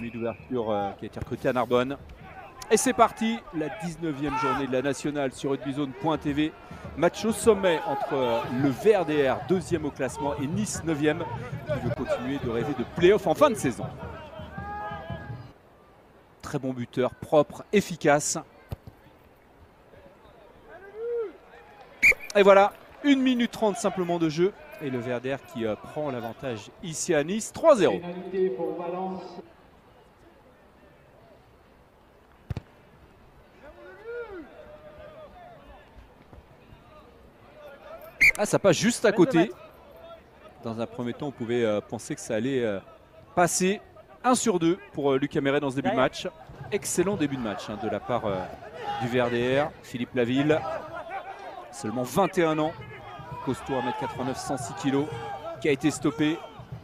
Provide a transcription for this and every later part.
demi d'ouverture qui a été recruté à Narbonne. Et c'est parti, la 19e journée de la nationale sur rugbyzone.tv. Match au sommet entre le VRDR, 2e au classement, et Nice, 9e, qui veut continuer de rêver de play-off en fin de saison. Très bon buteur, propre, efficace. Et voilà, 1 minute 30 simplement de jeu. Et le VRDR qui prend l'avantage ici à Nice, 3-0. Ah, ça passe juste à côté. Dans un premier temps, on pouvait penser que ça allait passer. 1 sur 2 pour Lucas Méret dans ce début de match. Excellent début de match de la part du VRDR. Philippe Laville, seulement 21 ans, costaud 1m89, 106 kg, qui a été stoppé.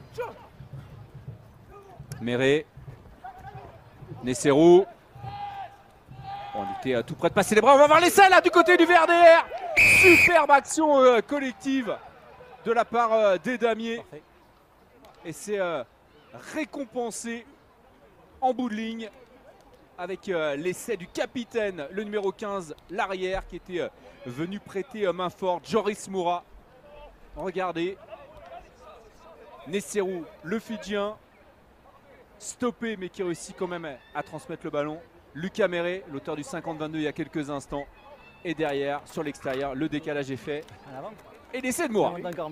Méret, Nesserou. On était tout près de passer les bras. On va voir l'essai là du côté du VRDR. Superbe action collective de la part des Damiers. Et c'est récompensé en bout de ligne avec l'essai du capitaine, le numéro 15, l'arrière, qui était venu prêter main forte, Joris Moura. Regardez, Nesserou, le Fidjien, stoppé mais qui réussit quand même à transmettre le ballon. Lucas Méret, l'auteur du 50-22 il y a quelques instants. Et derrière, sur l'extérieur, le décalage est fait. Et l'essai de Moura.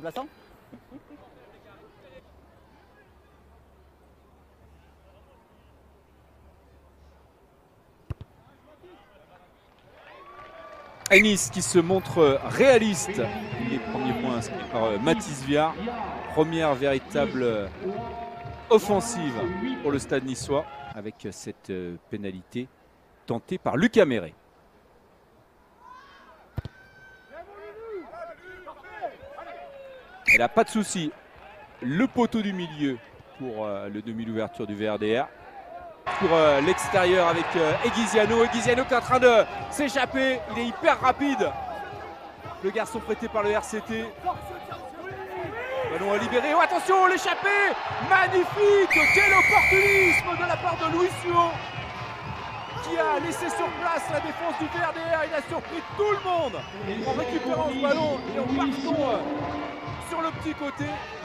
Et Nice qui se montre réaliste. Les premiers points inscrits par Mathis Viard. Première véritable offensive pour le stade niçois avec cette pénalité tentée par Lucas Méret. Et là, pas de souci. Le poteau du milieu pour le demi d'ouverture du VRDR. Pour l'extérieur avec Egiziano. Egiziano qui est en train de s'échapper. Il est hyper rapide. Le garçon prêté par le RCT. Ballon à libérer. Oh, attention, l'échappé. Magnifique. Quel opportunisme de la part de Louis Suot, qui a laissé sur place la défense du VRDR. Il a surpris tout le monde en récupérant ce ballon et en partant sur le petit côté.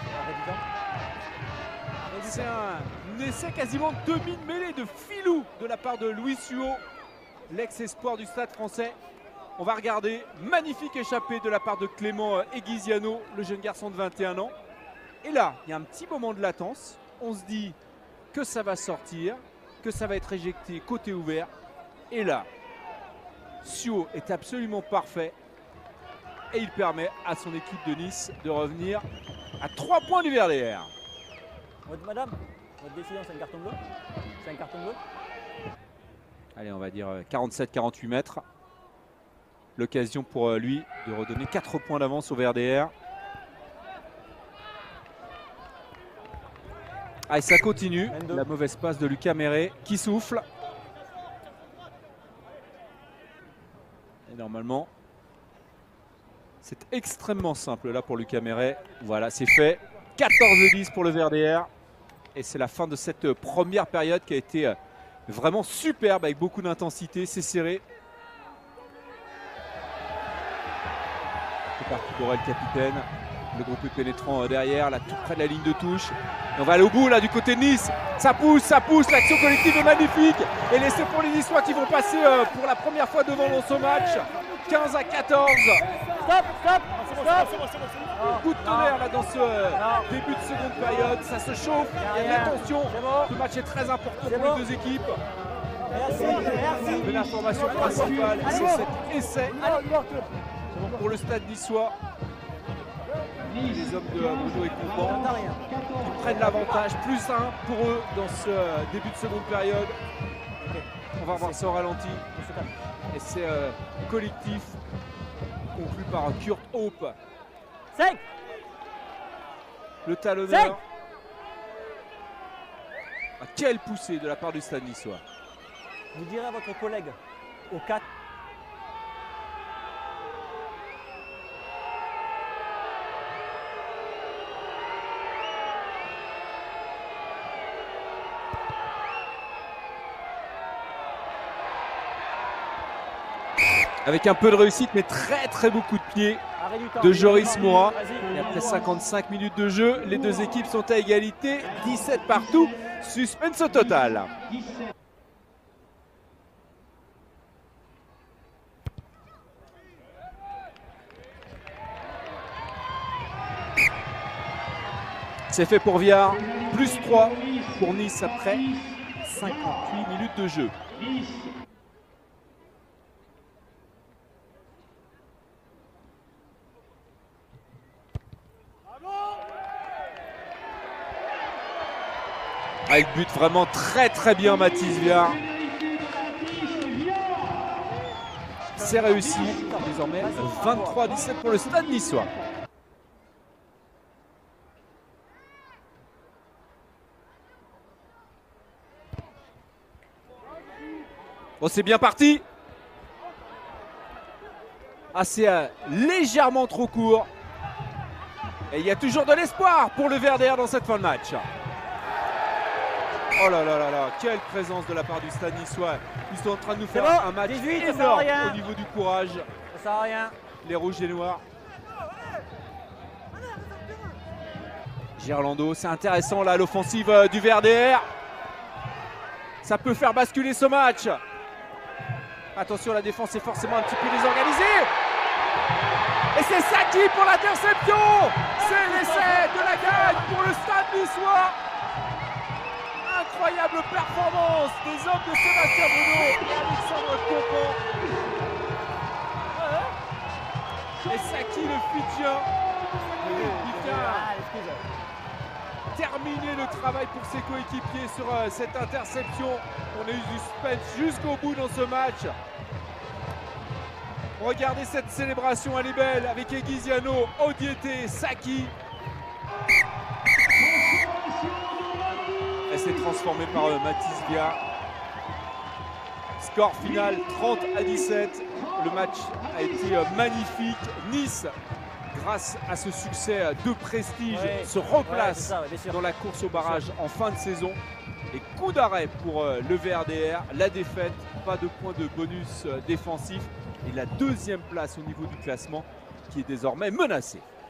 C'est un essai quasiment demi-mêlée de filou de la part de Louis Suot, l'ex-espoir du Stade français. On va regarder, magnifique échappée de la part de Clément Egiziano, le jeune garçon de 21 ans. Et là, il y a un petit moment de latence. On se dit que ça va sortir, que ça va être éjecté côté ouvert. Et là, Suot est absolument parfait. Et il permet à son équipe de Nice de revenir à 3 points du VRDR. Madame, votre décision, c'est un carton bleu? C'est un carton bleu? Allez, on va dire 47-48 mètres. L'occasion pour lui de redonner 4 points d'avance au VRDR. Allez, ça continue. La mauvaise passe de Lucas Méret qui souffle. Et normalement, c'est extrêmement simple là pour Lucas Méret. Voilà, c'est fait. 14-10 pour le VRDR. Et c'est la fin de cette première période qui a été vraiment superbe avec beaucoup d'intensité. C'est serré. C'est parti pour le capitaine. Le groupe pénétrant derrière, là tout près de la ligne de touche. Et on va aller au bout là du côté de Nice. Ça pousse, l'action collective est magnifique. Et l'essai pour les Niçois qui vont passer pour la première fois devant dans ce match. 15-14. Coup de tonnerre là dans ce début de seconde période. Ça se chauffe, il y a de la tension. Ce match est très important pour les deux équipes. Mais l'information principale, c'est cet essai pour le stade niçois. Les hommes de Bruno et Compan qui prennent l'avantage, plus 1 pour eux dans ce début de seconde période. On va voir ça au ralenti. Et c'est collectif conclu par Kurt Hope. Le talonneur. Ah, quelle poussée de la part du stade niçois. Vous direz à votre collègue au 4. Avec un peu de réussite, mais très beau coup de pied Arrêt du temps. de Joris Moura. Vas-y. Et après 55 minutes de jeu, les deux équipes sont à égalité, 17 partout, suspense au total. C'est fait pour Viard, plus 3 pour Nice après 58 minutes de jeu. Il bute vraiment très bien Mathis Viard. C'est réussi. Désormais 23-17 pour le Stade niçois. Bon, c'est bien parti. Ah, c'est légèrement trop court. Et il y a toujours de l'espoir pour le Verder dans cette fin de match. Oh là, quelle présence de la part du Stade niçois. Ils sont en train de nous faire un match 18, énorme au niveau du courage. Ça sert à rien. Les rouges et noirs. Gerlando, c'est intéressant là l'offensive du Verder. Ça peut faire basculer ce match. Attention, la défense est forcément un petit peu désorganisée. Et c'est Saki pour l'interception. C'est l'essai de la gagne pour le Stade niçois. Incroyable performance des hommes de Sébastien Bruno et Alexandre Compon. Et Saki le Fidjien, il vient terminer le travail pour ses coéquipiers sur cette interception. On a eu du suspense jusqu'au bout dans ce match. Regardez cette célébration, elle est belle avec Egiziano, Odiete, Saki. Elle s'est transformée par Mathis Viard. Score final 30-17. Le match a été magnifique. Nice, grâce à ce succès de prestige, se replace dans la course au barrage en fin de saison. Et coup d'arrêt pour le VRDR. La défaite, pas de points de bonus défensif. Et la deuxième place au niveau du classement qui est désormais menacée.